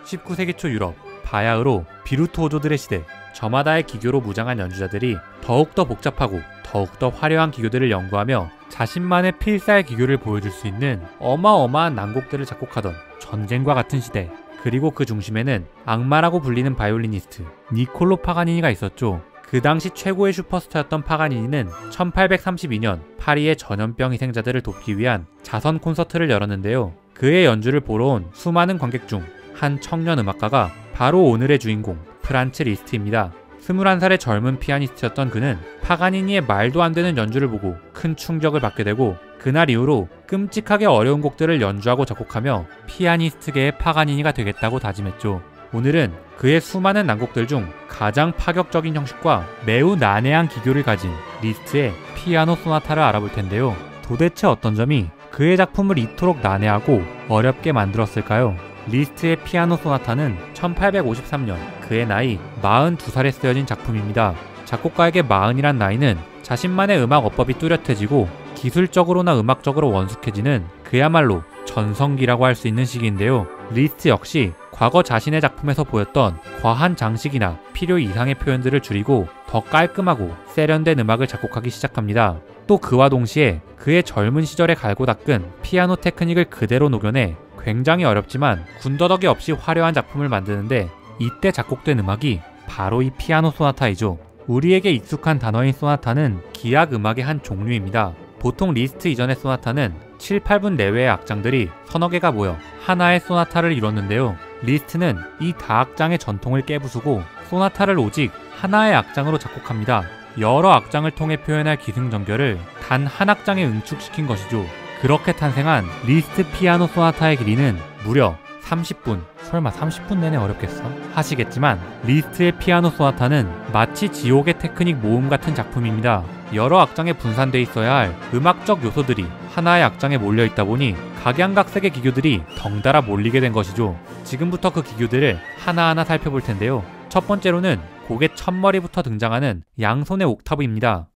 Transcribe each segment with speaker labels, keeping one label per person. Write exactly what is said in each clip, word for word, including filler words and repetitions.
Speaker 1: 십구 세기 초 유럽, 바야흐로 비루투오조들의 시대, 저마다의 기교로 무장한 연주자들이 더욱더 복잡하고 더욱더 화려한 기교들을 연구하며 자신만의 필사의 기교를 보여줄 수 있는 어마어마한 난곡들을 작곡하던 전쟁과 같은 시대. 그리고 그 중심에는 악마라고 불리는 바이올리니스트 니콜로 파가니니가 있었죠. 그 당시 최고의 슈퍼스타였던 파가니니는 천팔백삼십이 년 파리의 전염병 희생자들을 돕기 위한 자선 콘서트를 열었는데요. 그의 연주를 보러 온 수많은 관객 중 한 청년 음악가가 바로 오늘의 주인공 프란츠 리스트입니다. 스물한 살의 젊은 피아니스트였던 그는 파가니니의 말도 안 되는 연주를 보고 큰 충격을 받게 되고 그날 이후로 끔찍하게 어려운 곡들을 연주하고 작곡하며 피아니스트계의 파가니니가 되겠다고 다짐했죠. 오늘은 그의 수많은 난곡들 중 가장 파격적인 형식과 매우 난해한 기교를 가진 리스트의 피아노 소나타를 알아볼 텐데요. 도대체 어떤 점이 그의 작품을 이토록 난해하고 어렵게 만들었을까요? 리스트의 피아노 소나타는 천팔백오십삼 년 그의 나이 마흔두 살에 쓰여진 작품입니다. 작곡가에게 마흔이란 나이는 자신만의 음악 어법이 뚜렷해지고 기술적으로나 음악적으로 원숙해지는 그야말로 전성기라고 할 수 있는 시기인데요. 리스트 역시 과거 자신의 작품에서 보였던 과한 장식이나 필요 이상의 표현들을 줄이고 더 깔끔하고 세련된 음악을 작곡하기 시작합니다. 또 그와 동시에 그의 젊은 시절에 갈고 닦은 피아노 테크닉을 그대로 녹여내 굉장히 어렵지만 군더더기 없이 화려한 작품을 만드는데 이때 작곡된 음악이 바로 이 피아노 소나타이죠. 우리에게 익숙한 단어인 소나타는 기악 음악의 한 종류입니다. 보통 리스트 이전의 소나타는 칠, 팔 분 내외의 악장들이 서너 개가 모여 하나의 소나타를 이뤘는데요. 리스트는 이 다악장의 전통을 깨부수고 소나타를 오직 하나의 악장으로 작곡합니다. 여러 악장을 통해 표현할 기승전결을 단 한 악장에 응축시킨 것이죠. 그렇게 탄생한 리스트 피아노 소나타의 길이는 무려 삼십 분. 설마 삼십 분 내내 어렵겠어? 하시겠지만 리스트의 피아노 소나타는 마치 지옥의 테크닉 모음 같은 작품입니다. 여러 악장에 분산돼 있어야 할 음악적 요소들이 하나의 악장에 몰려있다 보니 각양각색의 기교들이 덩달아 몰리게 된 것이죠. 지금부터 그 기교들을 하나하나 살펴볼 텐데요. 첫 번째로는 곡의 첫머리부터 등장하는 양손의 옥타브입니다.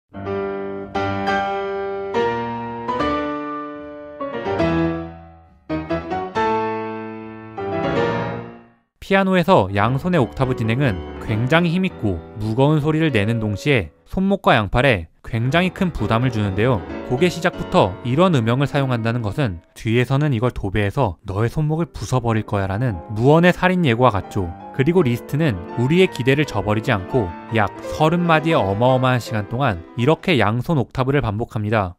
Speaker 1: 피아노에서 양손의 옥타브 진행은 굉장히 힘있고 무거운 소리를 내는 동시에 손목과 양팔에 굉장히 큰 부담을 주는데요. 곡의 시작부터 이런 음영을 사용한다는 것은 뒤에서는 이걸 도배해서 너의 손목을 부숴버릴 거야 라는 무언의 살인 예고와 같죠. 그리고 리스트는 우리의 기대를 저버리지 않고 약 서른 마디의 어마어마한 시간 동안 이렇게 양손 옥타브를 반복합니다.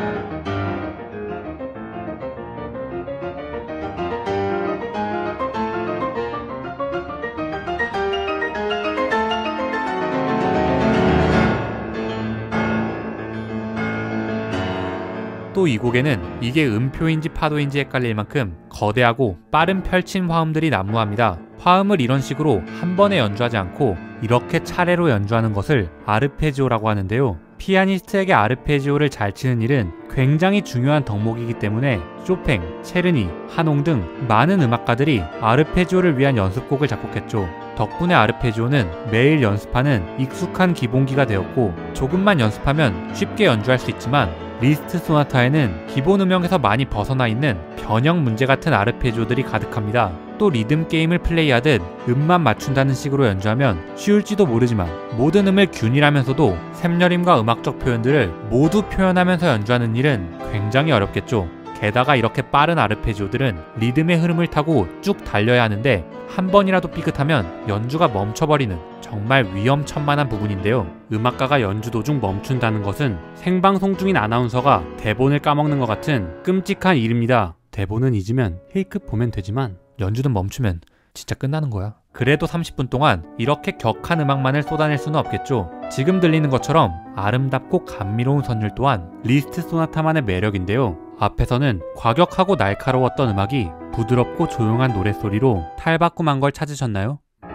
Speaker 1: 또 이 곡에는 이게 음표인지 파도인지 헷갈릴 만큼 거대하고 빠른 펼친 화음들이 난무합니다. 화음을 이런 식으로 한 번에 연주하지 않고 이렇게 차례로 연주하는 것을 아르페지오라고 하는데요. 피아니스트에게 아르페지오를 잘 치는 일은 굉장히 중요한 덕목이기 때문에 쇼팽, 체르니, 하농 등 많은 음악가들이 아르페지오를 위한 연습곡을 작곡했죠. 덕분에 아르페지오는 매일 연습하는 익숙한 기본기가 되었고 조금만 연습하면 쉽게 연주할 수 있지만 리스트 소나타에는 기본 음역에서 많이 벗어나 있는 변형 문제 같은 아르페지오들이 가득합니다. 또 리듬 게임을 플레이하듯 음만 맞춘다는 식으로 연주하면 쉬울지도 모르지만 모든 음을 균일하면서도 샘여림과 음악적 표현들을 모두 표현하면서 연주하는 일은 굉장히 어렵겠죠. 게다가 이렇게 빠른 아르페지오들은 리듬의 흐름을 타고 쭉 달려야 하는데 한 번이라도 삐끗하면 연주가 멈춰버리는 정말 위험천만한 부분인데요. 음악가가 연주 도중 멈춘다는 것은 생방송 중인 아나운서가 대본을 까먹는 것 같은 끔찍한 일입니다. 대본은 잊으면 A급 보면 되지만 연주는 멈추면 진짜 끝나는 거야. 그래도 삼십 분 동안 이렇게 격한 음악만을 쏟아낼 수는 없겠죠. 지금 들리는 것처럼 아름답고 감미로운 선율 또한 리스트 소나타만의 매력인데요. 앞에서는 과격하고 날카로웠던 음악이 부드럽고 조용한 노랫소리로 탈바꿈한 걸 찾으셨나요?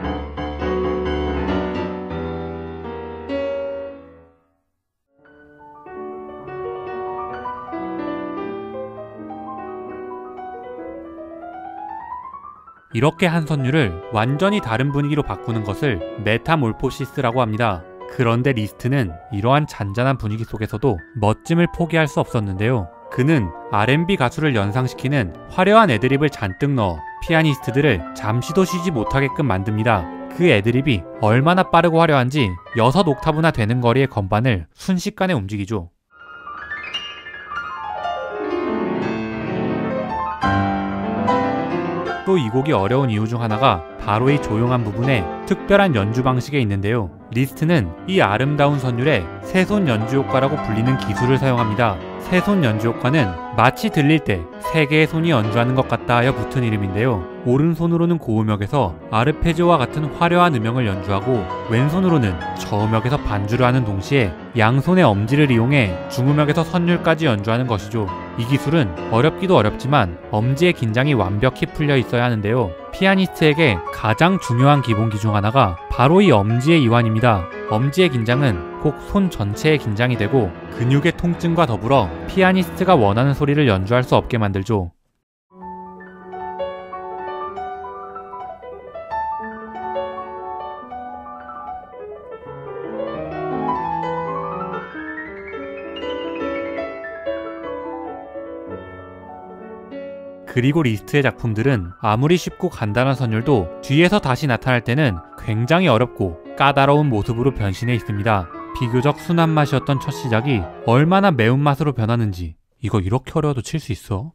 Speaker 1: 이렇게 한 선율을 완전히 다른 분위기로 바꾸는 것을 메타몰포시스라고 합니다. 그런데 리스트는 이러한 잔잔한 분위기 속에서도 멋짐을 포기할 수 없었는데요. 그는 알앤비 가수를 연상시키는 화려한 애드립을 잔뜩 넣어 피아니스트들을 잠시도 쉬지 못하게끔 만듭니다. 그 애드립이 얼마나 빠르고 화려한지 여섯 옥타브나 되는 거리의 건반을 순식간에 움직이죠. 또 이 곡이 어려운 이유 중 하나가 바로 이 조용한 부분에 특별한 연주 방식에 있는데요. 리스트는 이 아름다운 선율에 세손 연주 효과라고 불리는 기술을 사용합니다. 세손 연주 효과는 마치 들릴 때 세 개의 손이 연주하는 것 같다 하여 붙은 이름인데요. 오른손으로는 고음역에서 아르페지오와 같은 화려한 음영을 연주하고 왼손으로는 저음역에서 반주를 하는 동시에 양손의 엄지를 이용해 중음역에서 선율까지 연주하는 것이죠. 이 기술은 어렵기도 어렵지만 엄지의 긴장이 완벽히 풀려 있어야 하는데요. 피아니스트에게 가장 중요한 기본기 중 하나가 바로 이 엄지의 이완입니다. 엄지의 긴장은 꼭 손 전체의 긴장이 되고 근육의 통증과 더불어 피아니스트가 원하는 소리를 연주할 수 없게 만들죠. 그리고 리스트의 작품들은 아무리 쉽고 간단한 선율도 뒤에서 다시 나타날 때는 굉장히 어렵고 까다로운 모습으로 변신해 있습니다. 비교적 순한 맛이었던 첫 시작이 얼마나 매운맛으로 변하는지 이거 이렇게 어려워도 칠 수 있어?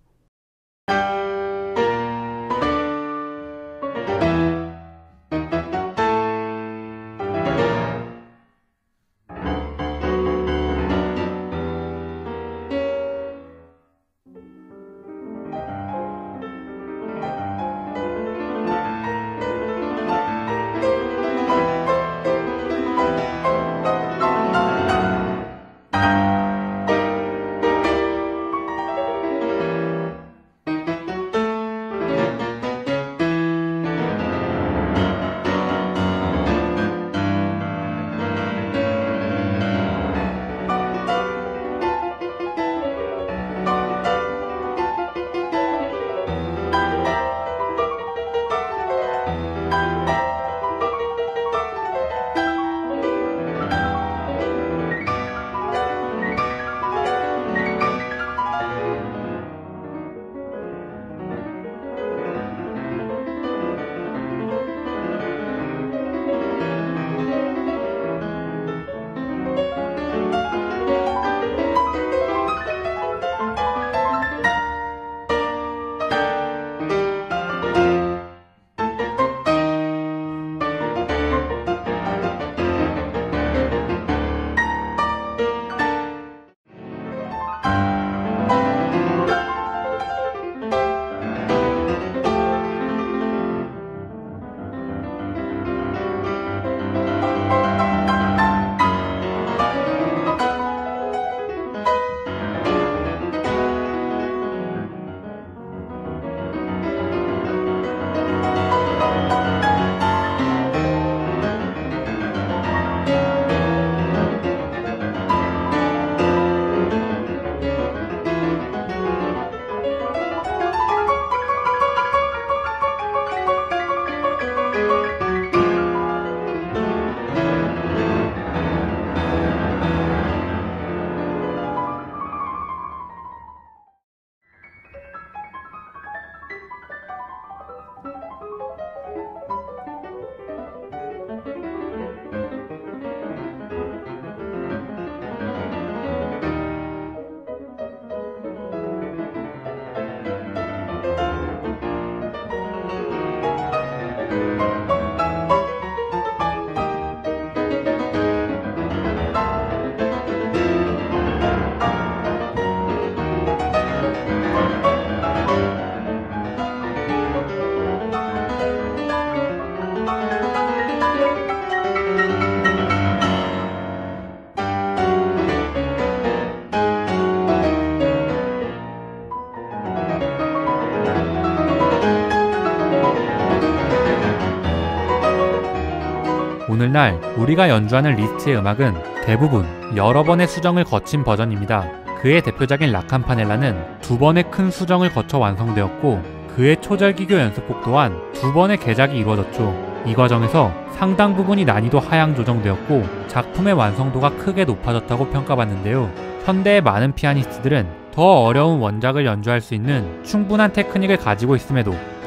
Speaker 1: 오늘날 우리가 연주하는 리스트의 음악은 대부분 여러 번의 수정을 거친 버전입니다. 그의 대표작인 라캄파넬라는 두 번의 큰 수정을 거쳐 완성되었고 그의 초절기교 연습곡 또한 두 번의 개작이 이루어졌죠. 이 과정에서 상당 부분이 난이도 하향 조정되었고 작품의 완성도가 크게 높아졌다고 평가받는데요. 현대의 많은 피아니스트들은 더 어려운 원작을 연주할 수 있는 충분한 테크닉을 가지고 있음에도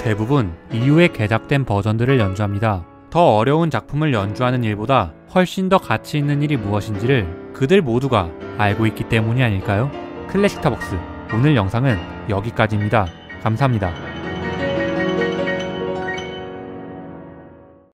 Speaker 1: 대부분 이후에 개작된 버전들을 연주합니다. 더 어려운 작품을 연주하는 일보다 훨씬 더 가치 있는 일이 무엇인지를 그들 모두가 알고 있기 때문이 아닐까요? 클래식타벅스 오늘 영상은 여기까지입니다. 감사합니다.